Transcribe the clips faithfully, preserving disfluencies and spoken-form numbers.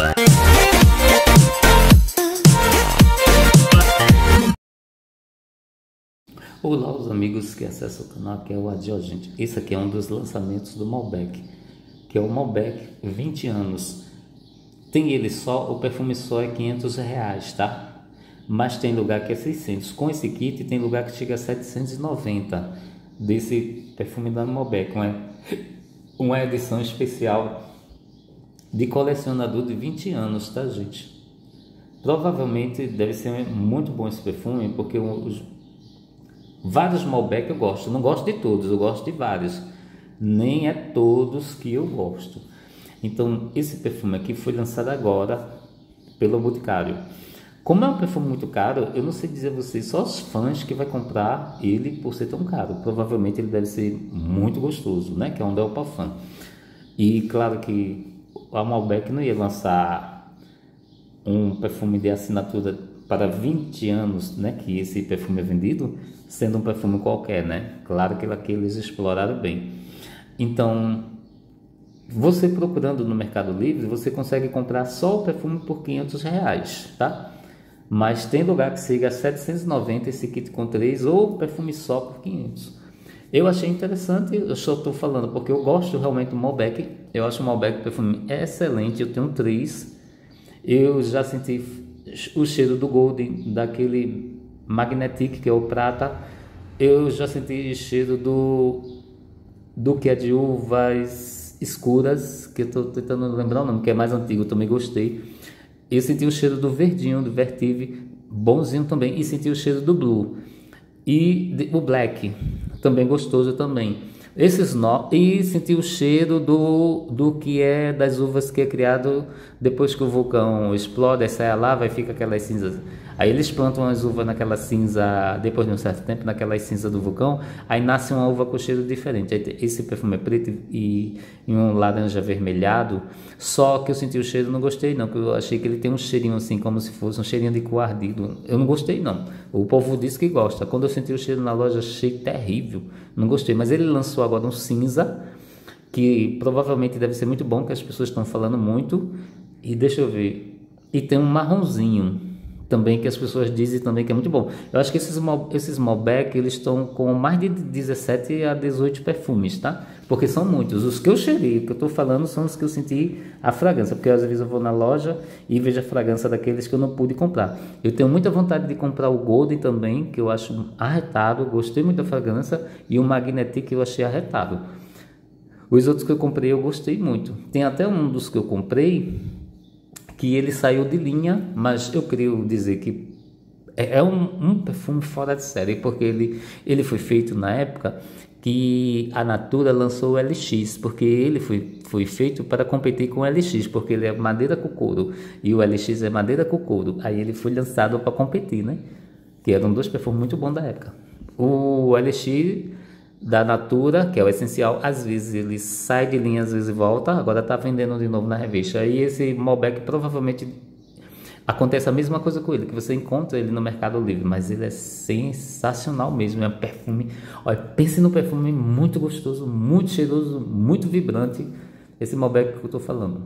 Olá, os amigos que acessam o canal, aqui é o Adiel, gente. Esse aqui é um dos lançamentos do Malbec, que é o Malbec vinte anos. Tem ele só, o perfume só é quinhentos reais, tá? Mas tem lugar que é seiscentos. Com esse kit tem lugar que chega a setecentos e noventa desse perfume da Malbec. Uma, uma edição especial de colecionador de vinte anos, tá, gente? Provavelmente deve ser muito bom esse perfume, porque os vários Malbec eu gosto, não gosto de todos, eu gosto de vários, nem é todos que eu gosto. Então esse perfume aqui foi lançado agora pelo Boticário. Como é um perfume muito caro, eu não sei dizer a vocês, só os fãs que vai comprar ele por ser tão caro. Provavelmente ele deve ser muito gostoso, né? Que é um Del Parfum. E claro que a Malbec não ia lançar um perfume de assinatura para vinte anos, né, que esse perfume é vendido, sendo um perfume qualquer, né? Claro que aqui eles exploraram bem. Então, você procurando no Mercado Livre, você consegue comprar só o perfume por quinhentos reais, tá? Mas tem lugar que chega a setecentos e noventa esse kit com três, ou perfume só por quinhentos. Eu achei interessante, eu só estou falando porque eu gosto realmente do Malbec. Eu acho o Malbec perfume excelente, eu tenho três. Eu já senti o cheiro do Golden, daquele Magnetic, que é o prata. Eu já senti o cheiro do do que é de uvas escuras, que eu estou tentando lembrar o nome, que é mais antigo, eu também gostei. Eu senti o cheiro do verdinho, do Vertive, bonzinho também, e senti o cheiro do Blue e de, o Black, também gostoso também. Esses no... E senti o cheiro do, do que é das uvas que é criado depois que o vulcão explode, aí sai a lava e fica aquelas cinzas. Aí eles plantam as uvas naquela cinza, depois de um certo tempo, naquelas cinzas do vulcão, aí nasce uma uva com cheiro diferente. Aí esse perfume é preto e, e um laranja avermelhado, só que eu senti o cheiro e não gostei não, porque eu achei que ele tem um cheirinho assim, como se fosse um cheirinho de coardido. Eu não gostei não, o povo diz que gosta. Quando eu senti o cheiro na loja, achei terrível, não gostei. Mas ele lançou agora um cinza, que provavelmente deve ser muito bom, que as pessoas estão falando muito. E deixa eu ver, e tem um marronzinho também, que as pessoas dizem também que é muito bom. Eu acho que esses, esses Malbec, eles estão com mais de dezessete a dezoito perfumes, tá? Porque são muitos. Os que eu cheirei, o que eu estou falando são os que eu senti a fragrância, porque às vezes eu vou na loja e vejo a fragrância daqueles que eu não pude comprar. Eu tenho muita vontade de comprar o Golden também, que eu acho arretado, gostei muito da fragrância, e o Magnetic que eu achei arretado. Os outros que eu comprei eu gostei muito. Tem até um dos que eu comprei que ele saiu de linha, mas eu creio dizer que é um, um perfume fora de série, porque ele, ele foi feito na época que a Natura lançou o L X, porque ele foi, foi feito para competir com o L X, porque ele é madeira com couro, e o L X é madeira com couro, aí ele foi lançado para competir, né? Que eram dois perfumes muito bons da época. O L X da Natura, que é o essencial, às vezes ele sai de linha, às vezes volta, agora está vendendo de novo na revista. E esse Malbec provavelmente acontece a mesma coisa com ele, que você encontra ele no Mercado Livre, mas ele é sensacional mesmo, é um perfume, olha, pense no perfume muito gostoso, muito cheiroso, muito vibrante, esse Malbec que eu estou falando.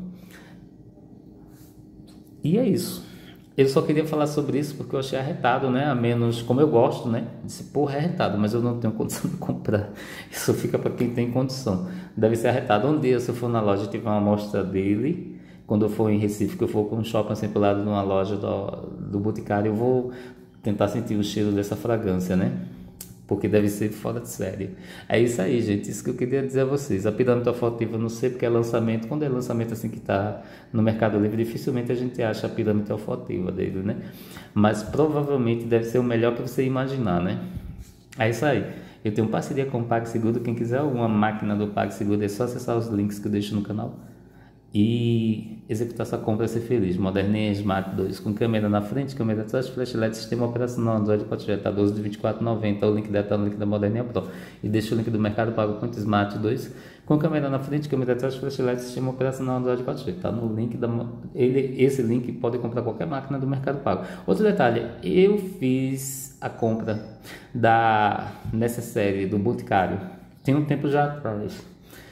E é isso. Eu só queria falar sobre isso porque eu achei arretado, né? A menos, como eu gosto, né? Disse, porra, é arretado, mas eu não tenho condição de comprar. Isso fica para quem tem condição. Deve ser arretado. Um dia, se eu for na loja, tiver uma amostra dele. Quando eu for em Recife, que eu for com um shopping assim pro lado de uma loja do, do Boticário, eu vou tentar sentir o cheiro dessa fragrância, né? Porque deve ser fora de série. É isso aí, gente, isso que eu queria dizer a vocês. A pirâmide olfativa, eu não sei porque é lançamento. Quando é lançamento assim que está no Mercado Livre, dificilmente a gente acha a pirâmide olfativa dele, né? Mas provavelmente deve ser o melhor que você imaginar, né? É isso aí. Eu tenho parceria com o PagSeguro. Quem quiser alguma máquina do PagSeguro, é só acessar os links que eu deixo no canal e executar essa compra e ser feliz. Moderninha Smart dois com câmera na frente, câmera atrás, flash L E D, sistema operacional Android quatro G, tá doze de vinte e quatro reais e noventa centavos. O link dela tá no link da Moderninha Pro. E deixa o link do Mercado Pago com Smart dois com câmera na frente, câmera atrás, flash L E D, sistema operacional Android quatro G. Tá no link da ele esse link pode comprar qualquer máquina do Mercado Pago. Outro detalhe, eu fiz a compra da nessa série do Boticário tem um tempo já atrás.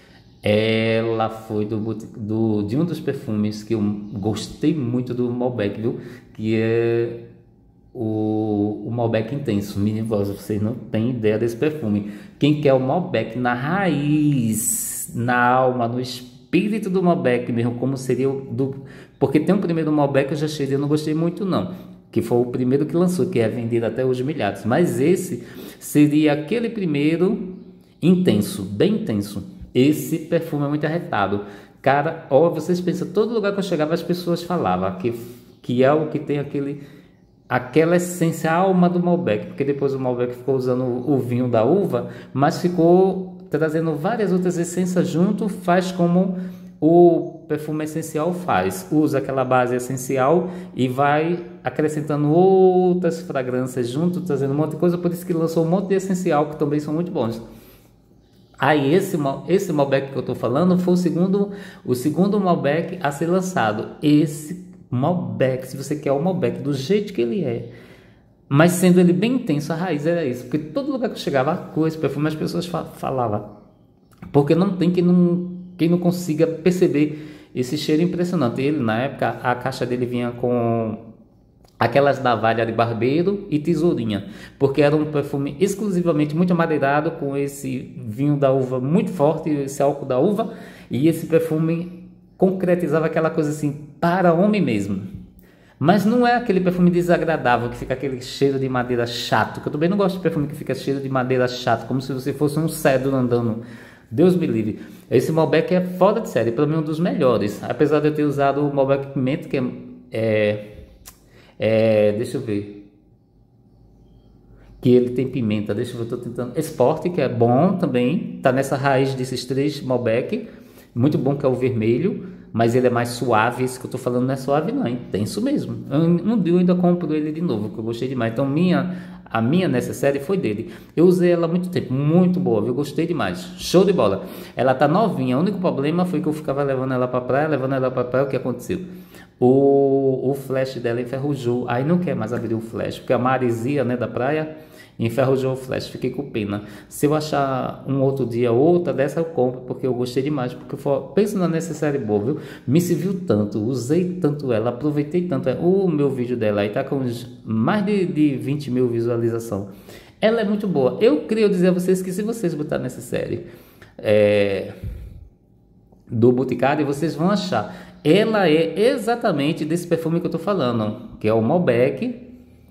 Ela foi do, buti- do de um dos perfumes que eu gostei muito do Malbec, viu? Que é o, o Malbec Intenso. Menino, vocês não têm ideia desse perfume. Quem quer o Malbec na raiz, na alma, no espírito do Malbec mesmo, como seria o do... Porque tem um primeiro Malbec que eu já cheirei, eu não gostei muito não, que foi o primeiro que lançou, que é vendido até hoje milhares. Mas esse seria aquele primeiro intenso, bem intenso. Esse perfume é muito arretado. Cara, ó, vocês pensam, todo lugar que eu chegava as pessoas falavam que, que é o que tem aquele, aquela essência, a alma do Malbec, porque depois o Malbec ficou usando o, o vinho da uva, mas ficou trazendo várias outras essências junto, faz como o perfume essencial faz, usa aquela base essencial e vai acrescentando outras fragrâncias junto, trazendo um monte de coisa, por isso que lançou um monte de essencial que também são muito bons. Aí esse, esse Malbec que eu estou falando foi o segundo, o segundo Malbec a ser lançado. Esse Malbec, se você quer o Malbec do jeito que ele é, mas sendo ele bem intenso, a raiz era isso, porque todo lugar que eu chegava com esse perfume as pessoas falavam, porque não tem quem não, quem não consiga perceber esse cheiro impressionante. Ele, na época, a caixa dele vinha com aquelas navalhas de barbeiro e tesourinha, porque era um perfume exclusivamente muito amadeirado, com esse vinho da uva muito forte, esse álcool da uva, e esse perfume concretizava aquela coisa assim, para homem mesmo. Mas não é aquele perfume desagradável, que fica aquele cheiro de madeira chato, que eu também não gosto de perfume que fica cheiro de madeira chato, como se você fosse um cedro andando. Deus me livre. Esse Malbec é fora de série, para mim é um dos melhores, apesar de eu ter usado o Malbec Pimenta, que é... é É, deixa eu ver, que ele tem pimenta, deixa eu ver, eu tô tentando, Esporte, que é bom também, tá nessa raiz desses três Malbec, muito bom, que é o vermelho, mas ele é mais suave. Esse que eu tô falando não é suave não, é intenso mesmo. Eu, um dia eu ainda compro ele de novo, que eu gostei demais. Então minha, a minha necessaire foi dele, eu usei ela há muito tempo, muito boa, eu gostei demais, show de bola. Ela tá novinha, o único problema foi que eu ficava levando ela pra praia, levando ela pra praia, o que aconteceu? O, o flash dela enferrujou, aí não quer mais abrir o flash, porque a maresia, né, da praia enferrujou o flash, fiquei com pena. Se eu achar um outro dia outra dessa eu compro, porque eu gostei demais, porque for, penso na necessária boa, viu? Me serviu tanto, usei tanto ela, aproveitei tanto ela. O meu vídeo dela aí tá com mais de, de vinte mil visualizações. Ela é muito boa. Eu queria dizer a vocês que se vocês botar nessa série é, do Boticário, vocês vão achar. Ela é exatamente desse perfume que eu tô falando, que é o Malbec.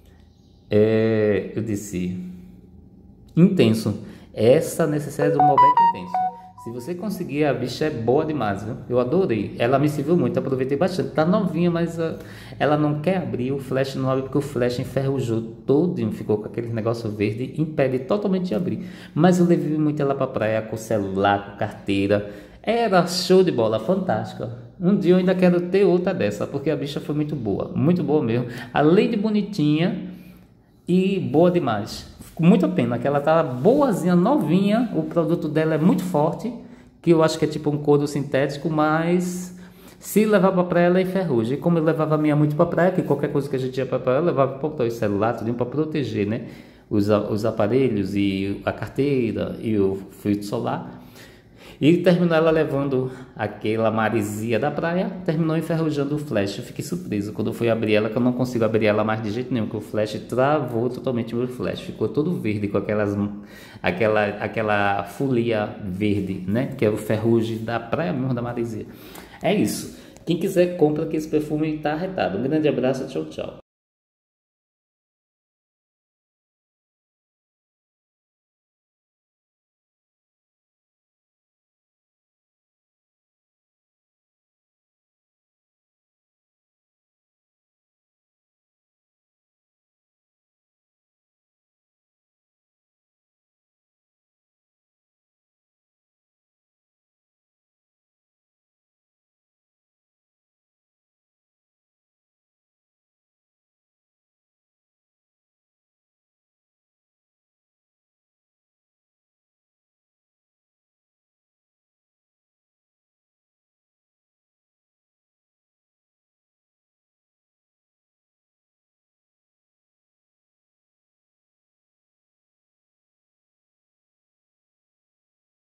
É, eu disse intenso. Essa necessidade do Malbec intenso, se você conseguir, a bicha é boa demais, viu? Eu adorei, ela me serviu muito, aproveitei bastante. Tá novinha, mas uh, ela não quer abrir, o flash não abre, porque o flash enferrujou todinho, ficou com aquele negócio verde, impede totalmente de abrir. Mas eu levei muito ela pra praia com celular, com carteira, era show de bola, fantástica. Um dia eu ainda quero ter outra dessa, porque a bicha foi muito boa, muito boa mesmo, além de bonitinha e boa demais. Muito a pena que ela tá boazinha, novinha. O produto dela é muito forte, que eu acho que é tipo um couro sintético, mas se levar para praia ela é enferruja. E como eu levava a minha muito para praia, que qualquer coisa que a gente ia para praia eu levava para o celular, tudo para proteger, né, os, os aparelhos e a carteira e o filtro solar. E terminou ela levando aquela maresia da praia, terminou enferrujando o flash. Eu fiquei surpreso quando eu fui abrir ela, que eu não consigo abrir ela mais de jeito nenhum, que o flash travou totalmente o meu flash, ficou todo verde, com aquelas, aquela, aquela folia verde, né, que é o ferrugem da praia mesmo, da maresia. É isso, quem quiser compra, que esse perfume está arretado. Um grande abraço, tchau, tchau.